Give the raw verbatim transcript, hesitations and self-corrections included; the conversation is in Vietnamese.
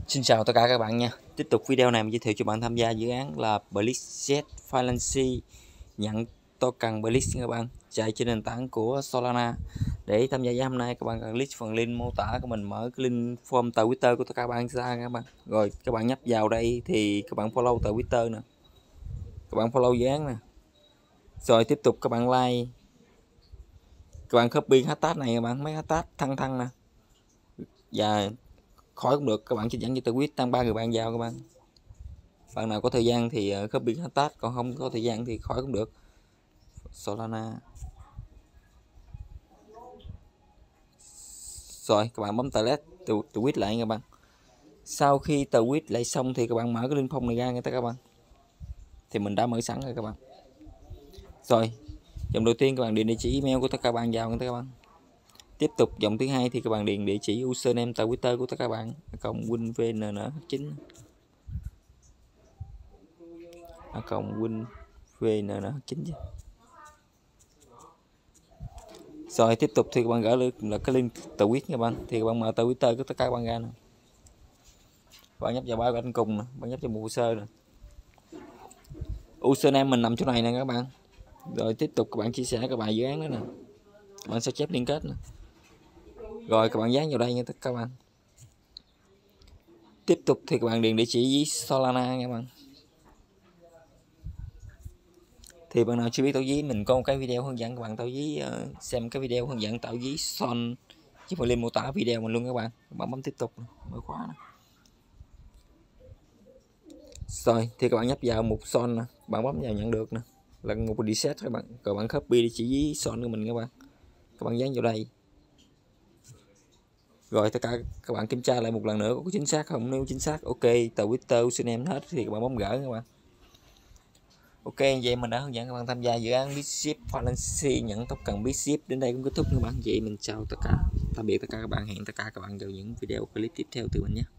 Xin chào tất cả các bạn nha. Tiếp tục video này mình giới thiệu cho bạn tham gia dự án là Blitz Finance nhận token Blitz các bạn, chạy trên nền tảng của Solana. Để tham gia dự án hôm nay các bạn cần click phần link mô tả của mình, mở cái link form tờ Twitter của tất cả các bạn ra các bạn. Rồi các bạn nhấp vào đây thì các bạn follow tờ Twitter nè. Các bạn follow dự án nè. Rồi tiếp tục các bạn like. Các bạn copy hashtag này các bạn, mấy hashtag thăng thăng nè. Và khỏi cũng được, các bạn chỉ dẫn cho tweet tăng ba người bạn vào các bạn. Bạn nào có thời gian thì copy hashtag, còn không có thời gian thì khỏi cũng được. Solana. Rồi các bạn bấm select tweet lại các bạn. Sau khi tweet lại xong thì các bạn mở cái link phong này ra nghe các bạn. Thì mình đã mở sẵn rồi các bạn. Rồi dòng đầu tiên các bạn điền địa chỉ email của tất cả các bạn vào nghe các bạn. Tiếp tục dòng thứ hai thì các bạn điền địa chỉ username tờ Twitter của tất cả các bạn, cộng win vn chín cộng win vn chín. Rồi tiếp tục thì các bạn gửi là cái link tweet các bạn, thì các bạn mở tờ Twitter của tất cả các bạn ra nè. Bạn nhấp vào bài bên cùng nè, bạn nhấp vào một hồ sơ nè. Username mình nằm chỗ này nè các bạn. Rồi tiếp tục các bạn chia sẻ cái bài dự án đó nè. Các bạn sẽ chép liên kết nè. Rồi các bạn dán vào đây nha tất cả các bạn. Tiếp tục thì các bạn điền địa chỉ với Solana nha các bạn. Thì bạn nào chưa biết tạo ví, mình có một cái video hướng dẫn các bạn tạo ví, uh, xem cái video hướng dẫn tạo ví Son chứ phải lên mô tả video mình luôn các bạn. Các bạn bấm tiếp tục, mở khóa nè. Rồi thì các bạn nhấp vào một Son nè, bạn bấm vào nhận được nè, là một reset các bạn. Các bạn copy địa chỉ ví Son của mình các bạn. Các bạn dán vào đây. Rồi tất cả các bạn kiểm tra lại một lần nữa có chính xác không, nếu chính xác ok, tờ Twitter username hết thì các bạn bấm gỡ các bạn. Ok, vậy mình đã hướng dẫn các bạn tham gia dự án Blitz Finance nhận token Blitz. Đến đây cũng kết thúc các bạn. Vậy mình chào tất cả, tạm biệt tất cả các bạn, hẹn tất cả các bạn vào những video clip tiếp theo từ mình nhé.